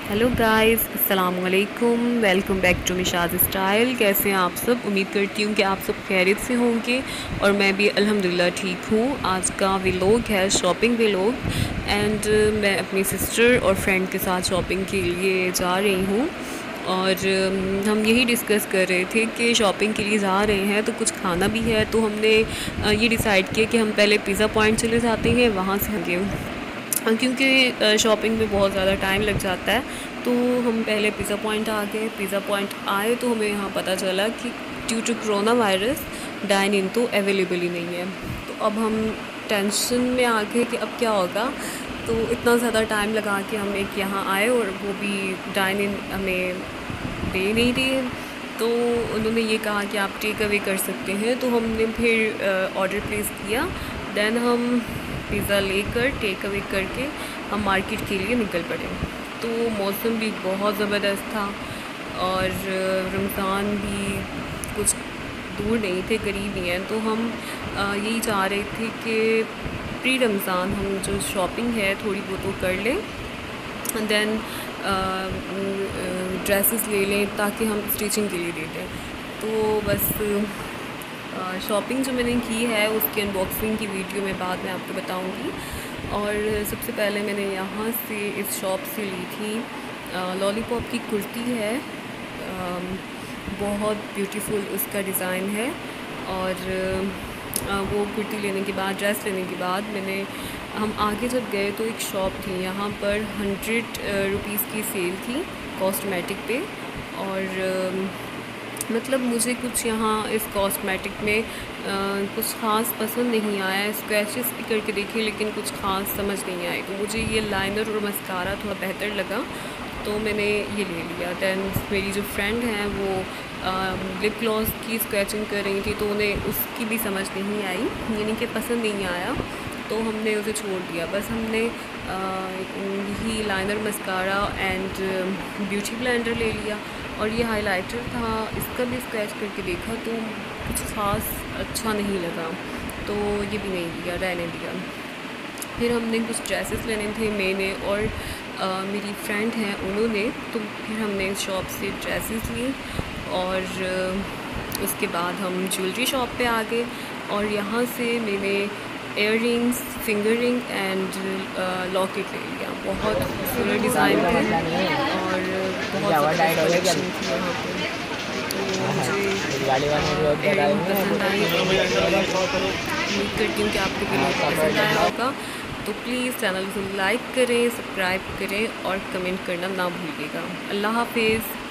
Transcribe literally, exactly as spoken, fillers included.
Hello guys, अस्सलाम वालेकुम। Welcome back to Misha's style. कैसे हैं आप सब? उम्मीद करती हूँ कि आप सब खैरियत से होंगे और मैं भी अल्हम्दुलिल्लाह ठीक हूँ। आज का व्लॉग है शॉपिंग व्लॉग एंड मैं अपनी सिस्टर और फ्रेंड के साथ शॉपिंग के लिए जा रही हूँ और um, हम यही डिस्कस कर रहे थे कि शॉपिंग के लिए जा रहे हैं तो कुछ खाना भी है, तो हमने ये डिसाइड किया कि हम पहले पिज़्ज़ा पॉइंट चले जाते हैं, वहाँ से आगे क्योंकि शॉपिंग में बहुत ज़्यादा टाइम लग जाता है। तो हम पहले पिज़्ज़ा पॉइंट आ गए। पिज़्ज़ा पॉइंट आए तो हमें यहाँ पता चला कि due to corona virus dine in तो अवेलेबल ही नहीं है। तो अब हम टेंशन में आ गए कि अब क्या होगा। तो इतना ज़्यादा टाइम लगा के हम एक यहाँ आए और वो भी डाइन इन हमें दे नहीं रही है। तो उन्होंने ये कहा कि आप टेक अवे कर सकते हैं, तो हमने फिर ऑर्डर प्लेस किया। दैन हम पिज़्ज़ा लेकर टेक अवे करके हम मार्केट के लिए निकल पड़े। तो मौसम भी बहुत ज़बरदस्त था और रमज़ान भी कुछ दूर नहीं थे, करीब ही हैं। तो हम यही चाह रहे थे कि प्री रमज़ान हम जो शॉपिंग है थोड़ी बहुत वो कर लें, दैन ड्रेसेस ले लें ताकि हम स्टिचिंग के लिए दे दें। तो बस शॉपिंग जो मैंने की है उसकी अनबॉक्सिंग की वीडियो मैं बाद में आपको बताऊंगी। और सबसे पहले मैंने यहाँ से इस शॉप से ली थी लॉलीपॉप की कुर्ती है, आ, बहुत ब्यूटीफुल उसका डिज़ाइन है। और आ, वो कुर्ती लेने के बाद, ड्रेस लेने के बाद मैंने हम आगे जब गए तो एक शॉप थी, यहाँ पर हंड्रेड रुपीज़ की सेल थी कॉस्मेटिक पे। और आ, मतलब मुझे कुछ यहाँ इस कॉस्मेटिक में आ, कुछ ख़ास पसंद नहीं आया। स्क्रैचेस भी करके देखे लेकिन कुछ ख़ास समझ नहीं आए, तो मुझे ये लाइनर और मस्कारा थोड़ा बेहतर लगा तो मैंने ये ले लिया। दैन मेरी जो फ्रेंड हैं वो लिप ग्लॉस की स्क्रैचिंग कर रही थी तो उन्हें उसकी भी समझ नहीं आई, यानी कि पसंद नहीं आया, तो हमने उसे छोड़ दिया। बस हमने यही liner, mascara and beauty blender ले लिया। और ये हाइलाइटर था, इसका भी स्क्रैच करके देखा तो कुछ ख़ास अच्छा नहीं लगा, तो ये भी नहीं लिया, रहने दिया। फिर हमने कुछ ड्रेसेस लेने थे मैंने और आ, मेरी फ्रेंड हैं उन्होंने, तो फिर हमने इस शॉप से ड्रेसेस ली और आ, उसके बाद हम ज्वेलरी शॉप पे आ गए और यहाँ से मैंने earrings, finger ring and locket ले लिया। बहुत खूबसूरत डिज़ाइन थे और बहुत ज़्यादा कलेक्शन थी यहाँ पर, तो मुझे इयररिंग पसंद आई। उम्मीद करती हूँ कि आपको भी पसंद आया होगा। तो प्लीज़ चैनल को लाइक करें, सब्सक्राइब करें और कमेंट करना ना भूलिएगा। अल्लाह हाफिज़।